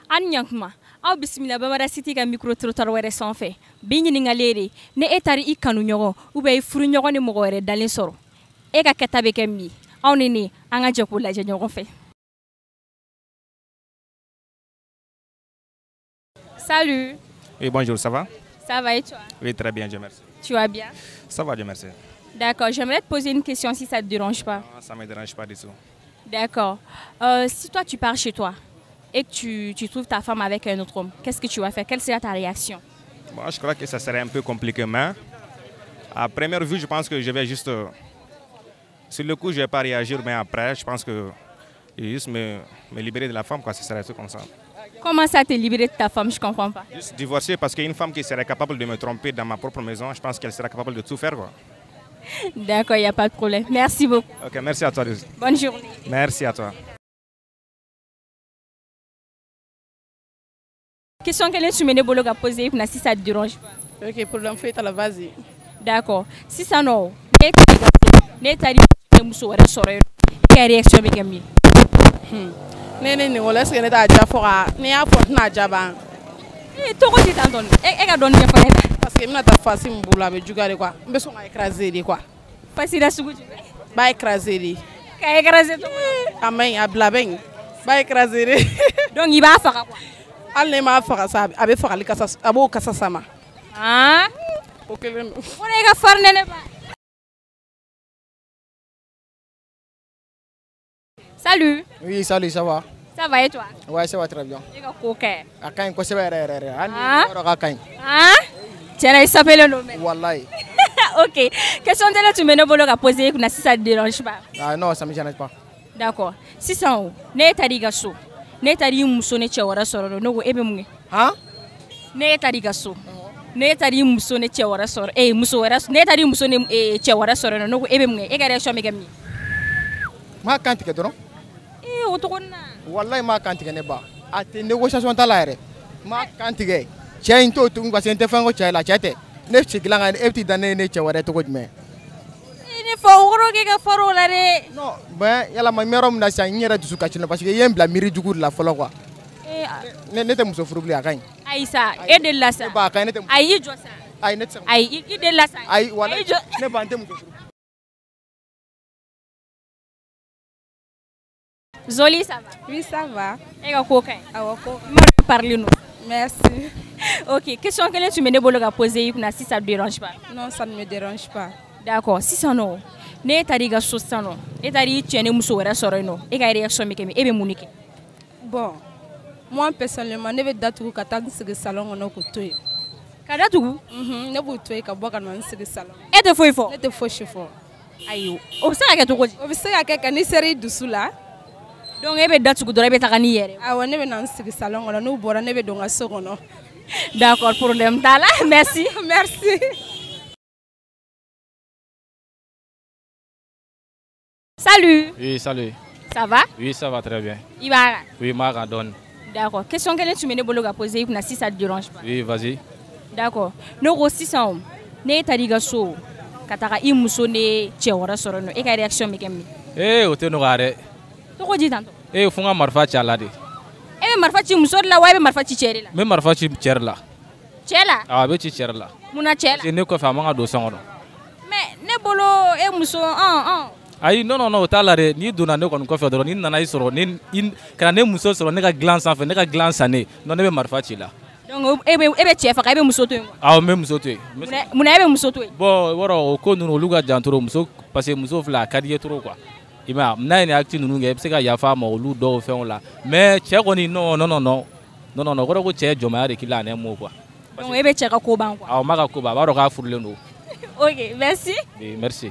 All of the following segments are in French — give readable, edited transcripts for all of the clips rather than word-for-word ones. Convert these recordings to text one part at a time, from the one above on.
An ɲankuma aw bisimila Bamara City ka micro trottoir wɛrɛ sanfɛ bi ɲininkali de ne e tari I kanu ɲɔgɔn ou bien I furu ɲɔgɔn ni mɔgɔ wɛrɛ dalen sɔrɔ e ka kɛta bɛ kɛ min aw ni ne an ka jɛ k'o lajɛ ɲɔgɔn fɛ. Salut. Oui, bonjour, ça va? Ça va et toi? Oui, très bien, Dieu merci. Tu vas bien? Ça va, Dieu merci. D'accord, j'aimerais te poser une question si ça ne te dérange pas. Non, ça ne me dérange pas du tout. D'accord. Si toi tu pars chez toi et que tu trouves ta femme avec un autre homme, qu'est-ce que tu vas faire? Quelle sera ta réaction? Bon, je crois que ça serait un peu compliqué, mais à première vue, je pense que je vais juste... sur le coup, je ne vais pas réagir, mais après, je pense que je vais juste me libérer de la femme, quoi, ce serait tout comme ça. Comment ça te libérer de ta femme? Je ne comprends pas. Juste divorcer, parce qu'une femme qui serait capable de me tromper dans ma propre maison, je pense qu'elle serait capable de tout faire, quoi. D'accord, il n'y a pas de problème. Merci beaucoup. Ok, merci à toi. Bonne journée. Merci à toi. Question que tu me bolo poser si ça te dérange pas. Ok, problème fait à la vas-y. D'accord. Si ça non, ne tari muso wɛrɛ sɔrɔ quelle réaction bɛ kɛ min? Ne ni wala est-ce que ne t'a ja fɔ ka ne y'a fɔ tɛna ja ban. Tɔgɔ tɛ tan dɔɔni e ka dɔɔni ɲɛfɔ ne la. Parce que n bɛna taa fasi min bolo a bɛ juguya de quoi n bɛ sɔn ka écraser de quoi. Fasi la sugu jumɛn? B'a écraser de. Ka écraser cogo? A maɲi a bila bɛ yen b'a écraser de. Donc i b'a faga quoi? Hali ne m'a faga sa a bɛ fagali kasa a b'o kasa sama. Ah? O kelen don. O de ka farin ne ba. Salut. Oui, salut, ça va? Ça va et toi? Ouais, ça va très bien. I ka ko kɛ. A kaɲi kosɛbɛ yɛrɛ yɛrɛ yɛrɛ. Hali ni Ah? yɔrɔ ka kaɲi. Ah? Tiɲɛna I sapelen don mɛ. Wallahi. Ok. Question tɛ ne tun bɛ ne bolo ka poser kunna si ça te dérange pas. Ah non, ça me gêne pas. D'accord. Sisan o ne taara I ka so ne taara I muso ni cɛ wɛrɛ sɔrɔ ne ko e bɛ mun kɛ? Han? Ne taara I ka so ne taara I muso ni cɛ wɛrɛ sɔrɔ muso wɛrɛ ne taara I muso ni cɛ wɛrɛ sɔrɔ ne ko e bɛ mun kɛ? E ka réaction bɛ kɛ min? M'a kan tigɛ dɔrɔn. O cogo na. Wallahi m'a kan tigɛ ne ba. A tɛ négociation t'a la yɛrɛ. M'a kan tigɛ. Cɛ in t'o tugun parce que n tɛ fɛn ko cɛ la cɛ tɛ. Ne sigila ka e bɛ t'i da ne cɛ wɛrɛ cogo jumɛn? Ne fɔ o kɔrɔ k'e ka far'o la dɛ. Non, mais yalama n bɛ yɔrɔ min na sisan n yɛrɛ dusu kasi la parce que i ye n bila miiri jugu de la fɔlɔ quoi. Ne tɛ muso furu bilen a kaɲi. Ayi sa e delila la sa. Ne ba a kaɲi ne tɛ. Ayi I jɔ sa. Ayi ne tɛ. Ayi I delila la sa. Ayi wallahi ne ba n tɛ muso furu. Zoli ça va? Oui, ça va. E ka ko kaɲi? Awɔ ko. I ma parler non. Merci. Ok, question kelen tun bɛ ne bolo ka poser kunna si ça te dérange pas. Non, ça ne me dérange pas. D'accord. Sisan nɔ ne taara I ka so sisan nɔ e taara I cɛ ni muso wɛrɛ sɔrɔ yen nɔ e ka réaction bɛ kɛ min? E bɛ mun de kɛ? Bon, moi personnellement ne bɛ datugu ka taa n sigi salon kɔnɔ k'o to yen. Ka datugu? Ne b'o to yen ka bɔ ka na n sigi salon. E tɛ foyi fɔ? Ne tɛ fosi fɔ. Ayi o bɛ se ka kɛ cogo di? O bɛ se ka kɛ ka n'i sera I dusu la. Donc e bɛ datugu dɔrɔn e bɛ taga n'i yɛrɛ. Awɔ ne bɛ na n sigi salon kɔnɔ n'u bɔra ne bɛ don n ka so kɔnɔ. D'accord, problème t'a la. Merci. Merci. Salut. Oui, salut. Ça va? Oui, ça va très bien. I b'a Oui, m'a donne. D'accord. Question kelen tun bɛ ne bolo ka poser kunna si ça te dérange pas. Oui, vas-y. D'accord. Ne ko sisan o ne taara I ka so ka taga I muso ni cɛ wɛrɛ sɔrɔ yen nɔ e ka réaction bɛ kɛ min? O tɛ nɔgɔya dɛ. Cogo di tantɔ? Fo n ka marifa ci a la de. E bɛ marifa ci muso de la wa e bɛ marifa ci cɛ de la? N bɛ marifa ci cɛ de la. Cɛ la? Awɔ, a bɛ ci cɛ de la. Munna cɛ la? Ne kɔfɛ a man ka don so kɔnɔ. Mais ne bolo e muso Ayi non o t'a la dɛ. N'i donna ne kɔni kɔfɛ dɔrɔn ni nana I sɔrɔ ka na ne muso sɔrɔ ne ka dilan sanfɛ ne ka dilan sannen non ne bɛ marifa ci la. Donc e bɛ cɛ faga e bɛ muso to yen wa? Awɔ, n bɛ muso to yen. Munna e bɛ muso to yen? Bon yɔrɔ o ko ninnu olu ka jan trop muso parce que muso filɛ a ka di I ye trop quoi. I m'a ye n'a ye nin acte ninnu kɛ I bɛ se ka yafa a ma olu dɔw fɛnw la mais cɛ kɔni non o kɔrɔ ko cɛ jɔnmaya de k'i la en un mot quoi. Donc e bɛ cɛ ka ko ban quoi? Awɔ, n b'a ka ko ban a b'a dɔn k'a furulen don. Ok, merci. Oui, merci.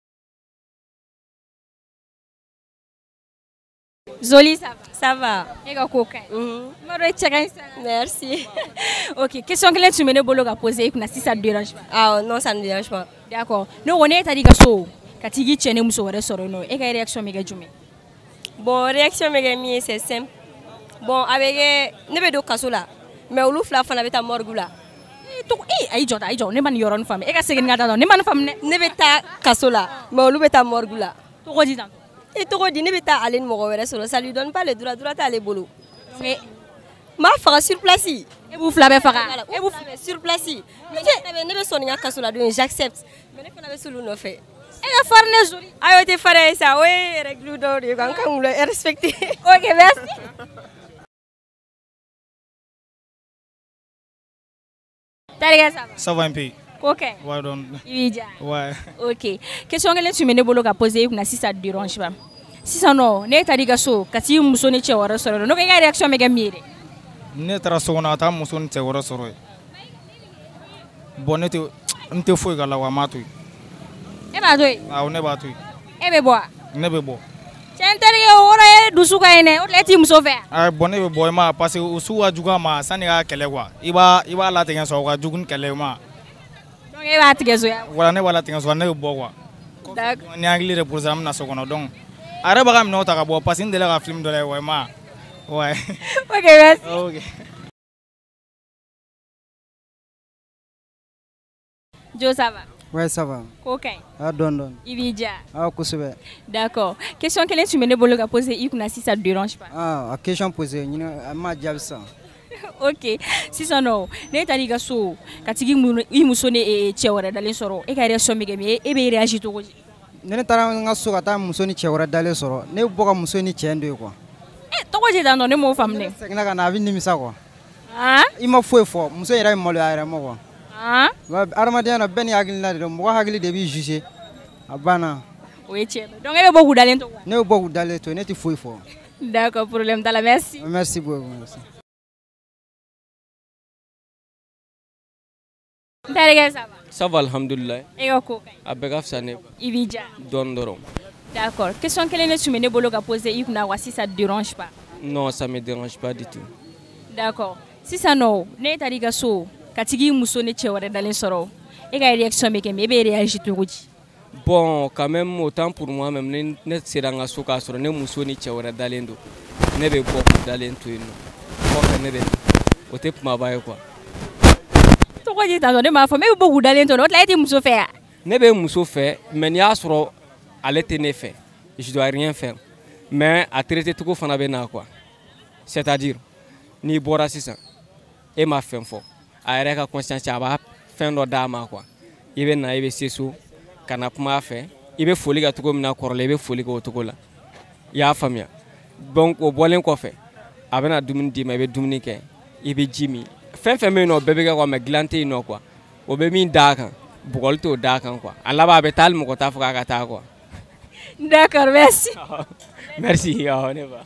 Zoli ça va? Ça va. E ka ko kaɲi? I ma dɔn e cɛ ka ɲi sa. Merci. Ok, question kelen tun bɛ ne bolo ka poser kunna si ça te dérange pas. Ah non, ça ne me dérange pas. D'accord. Ne ko ne taara I ka so ka t'i cɛ ni muso wɛrɛ sɔrɔ yen nɔ e ka réaction bɛ kɛ jumɛn? Bon, réaction bɛ kɛ min ye c'est simple. Bon, a bɛ kɛ ne bɛ don kaso la mais olu fila fana bɛ taa morgue la. Ayi jɔ ne ma nin yɔrɔnin faamu e ka segin ka taa dɔn ne ma nin faamu dɛ. Ne bɛ taa kaso la mais olu bɛ taa morgue la. Cogo di tan? I tɔgɔ di ne bɛ taa ale ni mɔgɔ wɛrɛ sɔrɔ ça lui donne pas le droit t'ale bolo. m'a faga sur place. Et vous flabez faga. Et vous sur place. Mais ne be soni nga kaso la don j'accepte. Mais ne fana be sulu no fait. Et la farne joli. Ayo te fare ça ouais règle do de kan kan le respecter. OK, merci. Tariga ça va. Ça va un peu. OK. Ouais, donc. Ibija. Ouais. OK. Question que tu me bolo ka poser kuna si ça te dérange pas. Si ça non, ne tariga so kati muso ni che wara soro. No ka réaction me ga mire. Ne tara sogona ta muso ni te wara soro. Bon ne te foi gala wa matu. E ba toy. Ah, ne ba tu. E be bo. Ne be bo. Centre ora e dusu ka ene, o leti muso fe. Ah, bon ne be bo ma parce que usu wa juga ma sani ga kele kwa. Iba la tenga so ga jugun kele ma. Donc e ba tige so ya. Wala ne wala tenga so ne be bo kwa. D'accord. Ni angli re pour ça na sogona donc. Are ba ga mi no ta ga bo parce que ndele ga film de la wa ma. Ouais. OK, merci. OK. Jo ça va. Ouais, ça va. OK. Ah, don. Ibija. Ah, kusube. D'accord. Question que tu me bolo ka poser ikuna si ça te dérange pas. Ah, a question posée, ni ma diable ça. OK. Si ça non, ne tariga so katigi muso ne e chewara dalen soro. E ka réaction me gemi e be réagir to goji. Ne tara nga so kata muso ni chewra dale soro. Ne boka muso ni chendo quoi. Eh, to goji dan ne mo famne. Segna kana abi ni misa quoi. Ah? Ima foi fo, muso ira mo ya ira mo quoi. Ah? Wa armadiya na ben yagil na de mo hagili de bi juger. Abana. Oui, tiens. Donc e be beaucoup dalen to. Ne boku dale to ne ti foi fo. D'accord, problème dans la merci. Merci beaucoup. Merci. Tariga ça va. Ça va, alhamdoulilah. E ko ko. Abegaf sane Ibija. dondorom. D'accord. Question que tu me bolo ka poser ikuna wa si ça te dérange pas. Non, ça me dérange pas du tout. D'accord. Si ça non, ne tariga so katigi muso ne chewara dalen soro. E ka réaction me gemi e be réagir to goji. Bon, quand même, autant pour moi, même, ne seranga soka sur ne musoni chawara dalendo. Ne be beaucoup dalento ino. Bon, ne be. O te pour ma baye quoi. To goji tan ne ma fa me be beaucoup dalen to no la eti muso fe ya. Ne be muso fait, mais ni a sur ale te ne fait. Je dois rien faire. Mais à traiter tout fana be na quoi. C'est-à-dire ni bora sisa. E ma fin fo. A yɛrɛ ka conscience a b'a fɛn dɔ d'a ma quoi. I bɛ na i bɛ se so kana kuma a fɛ i bɛ foli kɛ cogo min na kɔrɔlen i bɛ foli kɛ o cogo la i y'a faamuya donc o bɔlen kɔfɛ a bɛna dumuni d'i ma i bɛ dumuni kɛ i bɛ ji min fɛn fɛn bɛ yen nɔ o bɛɛ bɛ kɛ quoi mais dilan tɛ yen nɔ quoi o bɛ min d'a kan bugɔli t'o d'a kan quoi a laban a bɛ taa hali mɔgɔ t'a fɔ k'a ka taa quoi. D'accord, merci. Merci. Ne va.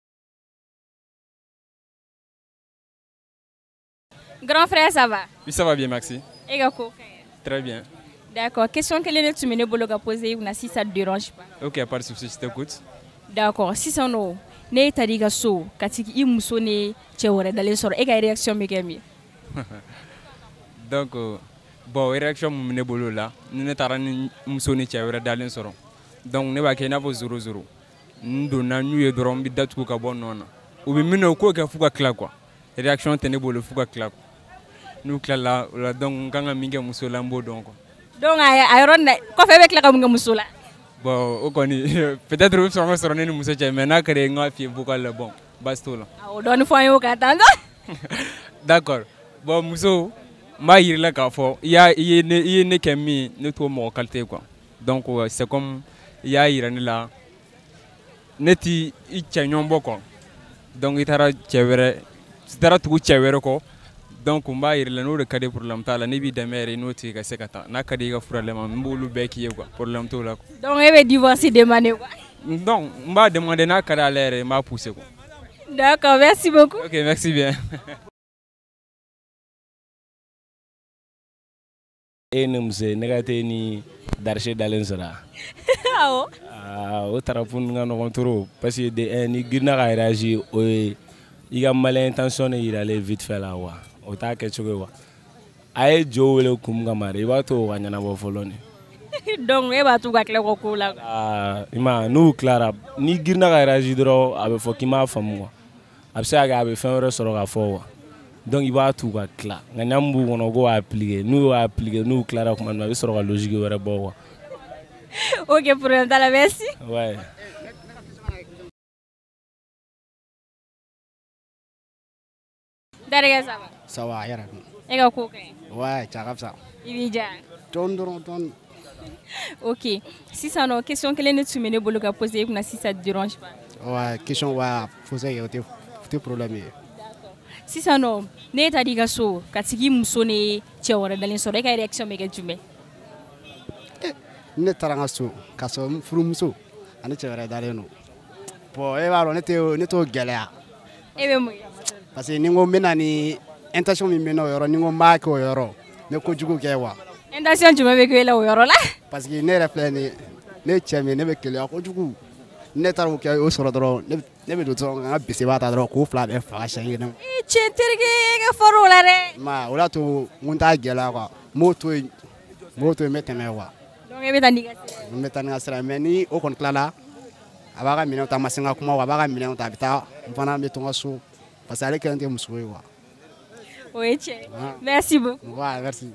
Grand frère, ça va? Oui, ça va bien, merci. Et ko? Très bien. D'accord. Question que tu me bolo ka poser si ça te dérange pas. Ok, pas de souci, je t'écoute. D'accord. Si ça non, ne tariga so katiki I muso ne chewara dalen soro e ka réaction me gemi. Donc bon, réaction me bolo là, ne tara ni muso ni chewara dalen soro. Donc ne ba ke na bo 00. Ndo na nyu ye dorom bi datu ka bon nona. O bi mino ko ka fuka kla quoi. Réaction te ne bolo fuka kla. Nous kla la donc kanga minga muso lambo donc. Donc ayron ko fe be kla ka minga muso la. Bon, o koni peut-être vous serez sur une muso mais na kare nga fi beaucoup le bon. Basto là. O don fo yo ka tando. D'accord. Bon muso ma yirla ka fo ya ne kemi ne to mo qualité quoi. Donc c'est comme ya yirani la neti I chenyon boko. Donc itara chewere itara tu chewere ko. Donc on va yirla no de kade pour lamtala ne bi demere no ti ka sekata na kade ga fura le ma mbulu beki quoi pour lamto la. Donc e be divorcer demander quoi. Donc on va demander na kada l'air m'a pousser quoi. D'accord, merci beaucoup. OK, merci bien. Enumse negate ni darshe dalen sara. Ah o tarafun nga no contrôle parce que de ni gina ga réagir o I ga mal intention ira aller vite fait là wa. O ta ke chogo wa. Ay jo wele kum ga mare ba to wa nyana bo foloni. Donc e ba tu ga kle ko ko la. Ima nu clara ni gina ga réagir dro abe fo ki ma fam wa. Abse aga abe fen re soro ga fo wa. Donc il va tout va clair. Nganyambu wono go appliquer. Nous clara comment va soro ga logique wera bo wa. OK, pour la merci. Ouais. Darega ça va? Ça va, yara. Et ka ko kɛ? Ouais, ça va ça. I b'i diya? Ton. Ok. Sisan nɔ question kelen de tun bɛ ne bolo ka poser e kunna si ça te dérange pas? Ouais, question ouais, poser o tɛ problème ye. Sisan nɔ ne taara i ka so ka tigi muso ni cɛ wɛrɛ dalen sɔrɔ e ka réaction bɛ kɛ jumɛn? Ne taara n ka so ka sɔrɔ n furumuso ani cɛ wɛrɛ dalen don. Bon e b'a dɔn ne t'o gɛlɛya. E bɛ mun kɛ? Parce que ni n ko n bɛ na ni intention min bɛ n na o yɔrɔ ni n ko n b'a kɛ o yɔrɔ n bɛ kojugu kɛ wa. Intention jumɛn bɛ kɛ e la o yɔrɔ la? Parce que ne yɛrɛ filɛ nin ye ne ye cɛ min ye ne bɛ keleya kojugu. Ne taara o kɛ o sɔrɔ dɔrɔn ne bɛ don dɔrɔn ka n ka bese b'a ta dɔrɔn k'o fila bɛɛ faga siɲɛ kelen. I cɛ terikɛ e ka fɔrɔ o la dɛ. Ma o de y'a to n ko n t'a gɛlɛya quoi n b'o to yen n bɛ tɛmɛ quoi. Donc e bɛ taa n'i ka sira ye. N bɛ taa ni n ka sira ye mais ni o kɔni tilala a b'a ka minɛnw ta a ma se n ka kuma a b'a ka minɛnw ta a bɛ taa n fana bɛ to n ka so parce que ale kelen tɛ muso ye quoi. O ye tiɲɛ ye. Merci beaucoup. Ouais, merci.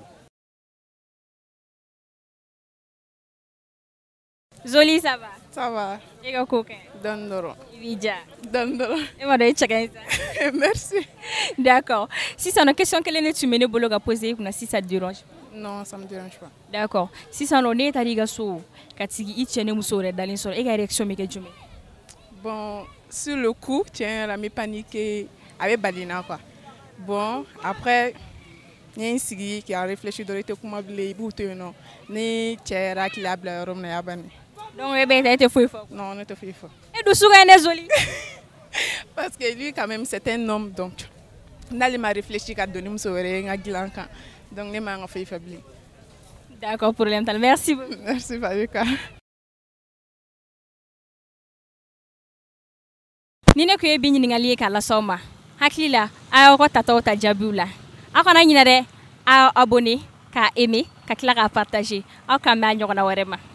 Zoli ça va? Ça va. E ka ko kɛ? Dɔɔni dɔrɔn. I b'i diya? Dɔɔni dɔrɔn. E m'a dɔn e cɛ ka ɲi sa. Merci. D'accord. Sisan nɔ question kelen de tun bɛ ne bolo ka poser e kunna si ça te dérange? Non, ça me dérange pas. D'accord. Sisan nɔ ne taara i ka so ka tigi i cɛ ni muso wɛrɛ dalen sɔrɔ e ka réaction bɛ kɛ jumɛn? Bon, sur le coup, tiens, la mi paniqué avec Balina quoi. Bon, après, il y a un sigi qui a réfléchi de l'été comme blé, bouté non, ni tchera qui l'a blé rom na yabani. Donc, eh ben, t'as été fou. Non, on était fou. Et d'où souga est Zoli? Parce que lui, quand même, c'est un homme, donc, n'a pas réfléchi qu'à donner un sourire, un gilanka. Donc, n'est pas fait faiblir. D'accord, pour l'instant. Merci beaucoup. Merci, Fabika. Ni ne ko ye bi ɲininkali ye k'a las'aw ma hakili la a y'aw ka tataw ta jaabiw la aw kana ɲinɛ dɛ a abonné k'a aimer ka tila k'a partager aw k'an bɛn a ɲɔgɔnna wɛrɛ ma.